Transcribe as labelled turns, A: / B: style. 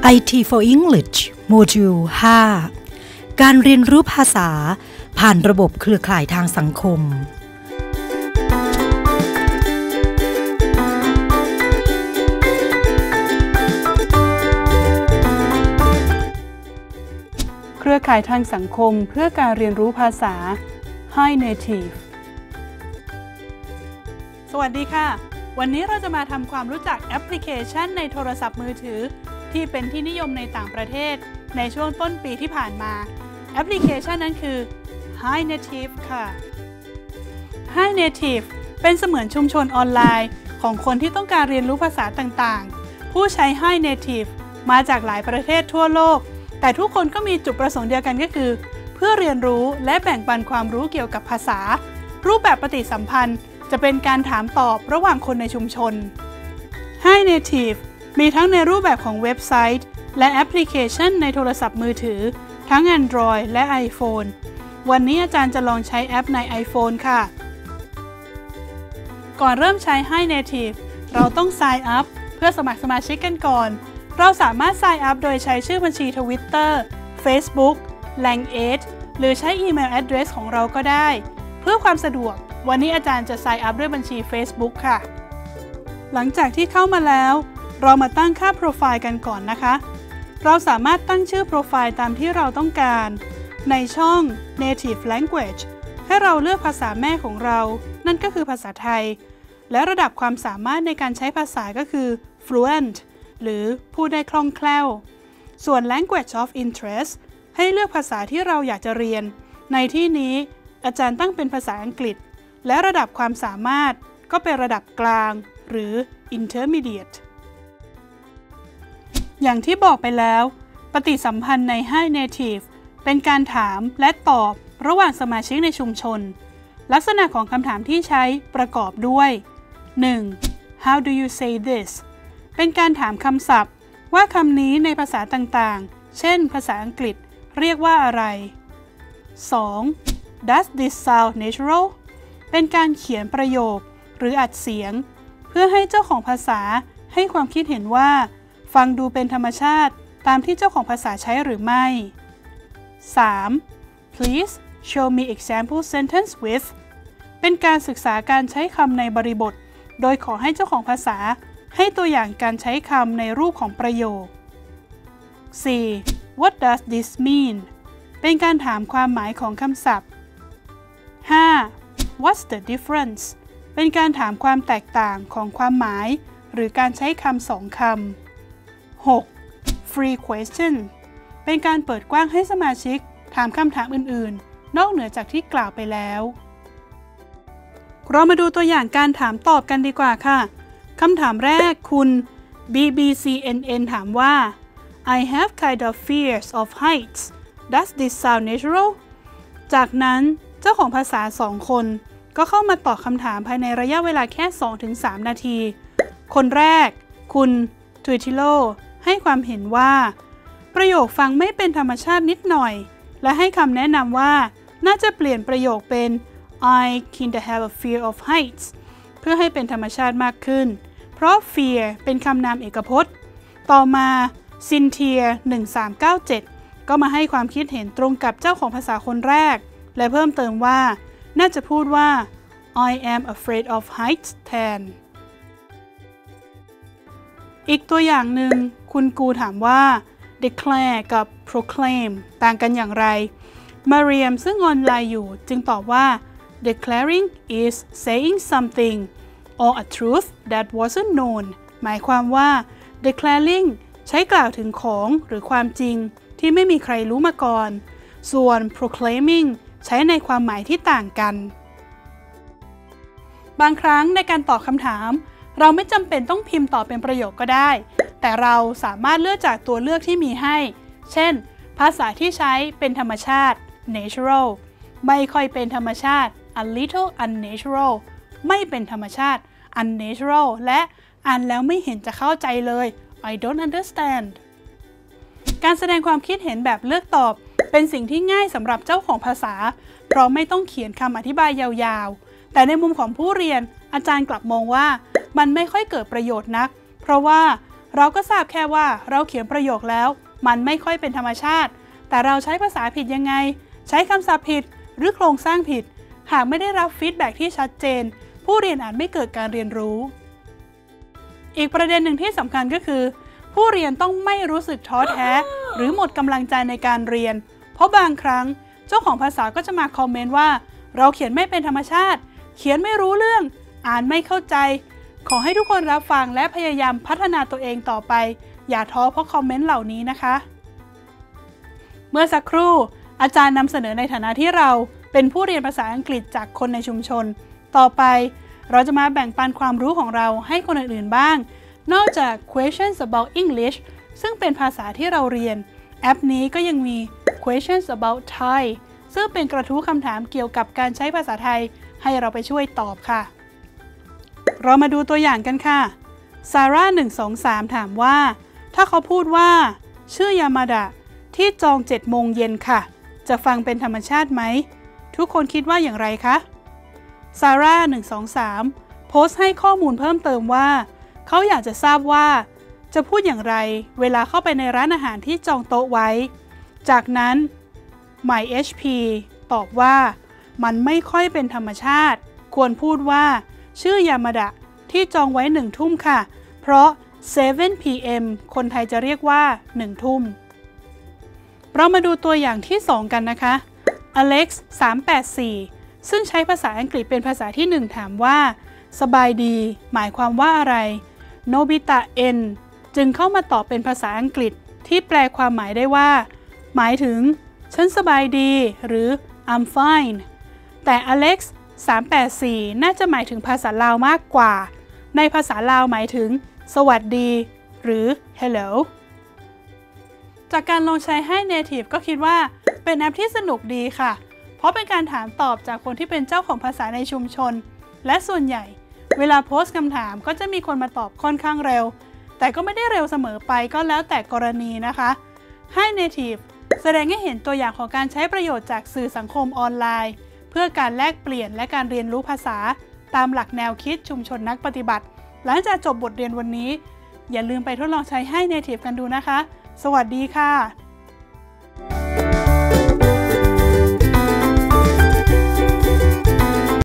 A: IT for English โมดูล 5 การเรียนรู้ภาษาผ่านระบบเครือข่ายทางสังคม
B: เครือข่ายทางสังคมเพื่อการเรียนรู้ภาษา Hi Native สวัสดีค่ะวันนี้เราจะมาทำความรู้จักแอปพลิเคชันในโทรศัพท์มือถือที่เป็นที่นิยมในต่างประเทศในช่วงต้นปีที่ผ่านมาแอปพลิเคชันนั้นคือ Hi Native ค่ะ Hi Native เป็นเสมือนชุมชนออนไลน์ของคนที่ต้องการเรียนรู้ภาษาต่างๆผู้ใช้ Hi Native มาจากหลายประเทศทั่วโลกแต่ทุกคนก็มีจุดประสงค์เดียวกันก็คือเพื่อเรียนรู้และแบ่งปันความรู้เกี่ยวกับภาษารูปแบบปฏิสัมพันธ์จะเป็นการถามตอบระหว่างคนในชุมชน Hi Native มีทั้งในรูปแบบของเว็บไซต์และแอปพลิเคชันในโทรศัพท์มือถือทั้ง Android และ iPhone วันนี้อาจารย์จะลองใช้แอปใน iPhone ค่ะก่อนเริ่มใช้ Hi Native เราต้อง Sign Up เพื่อสมัครสมาชิกกันก่อนเราสามารถ Sign Up โดยใช้ชื่อบัญชี Twitter Facebook Language หรือใช้อีเมล address ของเราก็ได้เพื่อความสะดวกวันนี้อาจารย์จะ Sign Up ด้วยบัญชี Facebook ค่ะหลังจากที่เข้ามาแล้วเรามาตั้งค่าโปรไฟล์กันก่อนนะคะเราสามารถตั้งชื่อโปรไฟล์ตามที่เราต้องการในช่อง Native Language ให้เราเลือกภาษาแม่ของเรานั่นก็คือภาษาไทยและระดับความสามารถในการใช้ภาษาก็คือ Fluent หรือพูดได้คล่องแคล่วส่วน Language of Interest ให้เลือกภาษาที่เราอยากจะเรียนในที่นี้อาจารย์ตั้งเป็นภาษาอังกฤษและระดับความสามารถก็เป็นระดับกลางหรือ Intermediate อย่างที่บอกไปแล้วปฏิสัมพันธ์ใน Hi Native เป็นการถามและตอบระหว่างสมาชิกในชุมชนลักษณะของคำถามที่ใช้ประกอบด้วย 1. How do you say this เป็นการถามคำศัพท์ว่าคำนี้ในภาษาต่างๆเช่นภาษาอังกฤษเรียกว่าอะไร 2. Does this sound natural เป็นการเขียนประโยคหรืออัดเสียงเพื่อให้เจ้าของภาษาให้ความคิดเห็นว่าฟังดูเป็นธรรมชาติตามที่เจ้าของภาษาใช้หรือไม่ 3. Please show me example sentence with เป็นการศึกษาการใช้คำในบริบทโดยขอให้เจ้าของภาษาให้ตัวอย่างการใช้คำในรูปของประโยค 4. What does this mean เป็นการถามความหมายของคำศัพท์ 5. What's the difference เป็นการถามความแตกต่างของความหมายหรือการใช้คำสองคำ 6. Free question เป็นการเปิดกว้างให้สมาชิกถามคำถามอื่นๆนอกเหนือจากที่กล่าวไปแล้วเรามาดูตัวอย่างการถามตอบกันดีกว่าค่ะคำถามแรกคุณ BBCNN ถามว่า I have kind of fears of heights Does this sound natural จากนั้นเจ้าของภาษา2คนก็เข้ามาตอบคำถามภายในระยะเวลาแค่ 2-3 นาทีคนแรกคุณทูทิโลให้ความเห็นว่าประโยคฟังไม่เป็นธรรมชาตินิดหน่อยและให้คำแนะนำว่าน่าจะเปลี่ยนประโยคเป็น I kind of have a fear of heights เพื่อให้เป็นธรรมชาติมากขึ้นเพราะ fear เป็นคำนามเอกพจน์ต่อมาซินเทีย1397ก็มาให้ความคิดเห็นตรงกับเจ้าของภาษาคนแรกและเพิ่มเติมว่าน่าจะพูดว่า I am afraid of heights แทนอีกตัวอย่างหนึ่งคุณกูถามว่า declare กับ proclaim ต่างกันอย่างไรมาเรียมซึ่งออนไลน์อยู่จึงตอบว่า declaring is saying something or a truth that wasn't known หมายความว่า declaring ใช้กล่าวถึงของหรือความจริงที่ไม่มีใครรู้มาก่อนส่วน proclaiming ใช้ในความหมายที่ต่างกันบางครั้งในการตอบคำถามเราไม่จำเป็นต้องพิมพ์ตอบเป็นประโยคก็ได้แต่เราสามารถเลือกจากตัวเลือกที่มีให้เช่นภาษาที่ใช้เป็นธรรมชาติ natural ไม่ค่อยเป็นธรรมชาติ a little unnatural ไม่เป็นธรรมชาติ unnatural และอ่านแล้วไม่เห็นจะเข้าใจเลย I don't understand การแสดงความคิดเห็นแบบเลือกตอบเป็นสิ่งที่ง่ายสำหรับเจ้าของภาษาเพราะไม่ต้องเขียนคำอธิบายยาวๆแต่ในมุมของผู้เรียนอาจารย์กลับมองว่ามันไม่ค่อยเกิดประโยชน์นักเพราะว่าเราก็ทราบแค่ว่าเราเขียนประโยคแล้วมันไม่ค่อยเป็นธรรมชาติแต่เราใช้ภาษาผิดยังไงใช้คำศัพท์ผิดหรือโครงสร้างผิดหากไม่ได้รับฟีดแบ็กที่ชัดเจนผู้เรียนอาจไม่เกิดการเรียนรู้อีกประเด็นหนึ่งที่สำคัญก็คือผู้เรียนต้องไม่รู้สึกท้อแท้หรือหมดกำลังใจในการเรียนเพราะบางครั้งเจ้าของภาษาก็จะมาคอมเมนต์ว่าเราเขียนไม่เป็นธรรมชาติเขียนไม่รู้เรื่องอ่านไม่เข้าใจขอให้ทุกคนรับฟังและพยายามพัฒนาตัวเองต่อไปอย่าท้อเพราะคอมเมนต์เหล่านี้นะคะเมื่อสักครู่อาจารย์นำเสนอในฐานะที่เราเป็นผู้เรียนภาษาอังกฤษจากคนในชุมชนต่อไปเราจะมาแบ่งปันความรู้ของเราให้คนอื่นๆบ้างนอกจาก Questions about English ซึ่งเป็นภาษาที่เราเรียนแอปนี้ก็ยังมี Questions about Thai ซึ่งเป็นกระทู้คำถามเกี่ยวกับการใช้ภาษาไทยให้เราไปช่วยตอบค่ะเรามาดูตัวอย่างกันค่ะซาร่า123ถามว่าถ้าเขาพูดว่าชื่อยามาดะที่จอง7 โมงเย็นค่ะจะฟังเป็นธรรมชาติไหมทุกคนคิดว่าอย่างไรคะซาร่า123โพสต์ให้ข้อมูลเพิ่มเติมว่าเขาอยากจะทราบว่าจะพูดอย่างไรเวลาเข้าไปในร้านอาหารที่จองโต๊ะไว้จากนั้น MyHP ตอบว่ามันไม่ค่อยเป็นธรรมชาติควรพูดว่าชื่อยามาดะที่จองไว้1 ทุ่มค่ะเพราะ 7 p.m. คนไทยจะเรียกว่า1 ทุ่มเรามาดูตัวอย่างที่2กันนะคะ Alex 384ซึ่งใช้ภาษาอังกฤษเป็นภาษาที่1ถามว่าสบายดีหมายความว่าอะไรโนบิตะ N จึงเข้ามาตอบเป็นภาษาอังกฤษที่แปลความหมายได้ว่าหมายถึงฉันสบายดีหรือ I'm fine แต่ Alex 384น่าจะหมายถึงภาษาลาวมากกว่าในภาษาลาวหมายถึงสวัสดีหรือ hello จากการลองใช้ให้ Native ก็คิดว่าเป็นแอปที่สนุกดีค่ะเพราะเป็นการถามตอบจากคนที่เป็นเจ้าของภาษาในชุมชนและส่วนใหญ่เวลาโพสต์คำถามก็จะมีคนมาตอบค่อนข้างเร็วแต่ก็ไม่ได้เร็วเสมอไปก็แล้วแต่กรณีนะคะให้ Native แสดงให้เห็นตัวอย่างของการใช้ประโยชน์จากสื่อสังคมออนไลน์เพื่อการแลกเปลี่ยนและการเรียนรู้ภาษาตามหลักแนวคิดชุมชนนักปฏิบัติหลังจากจบบทเรียนวันนี้อย่าลืมไปทดลองใช้ให้ Native กันดูนะคะสวัสดีค่ะ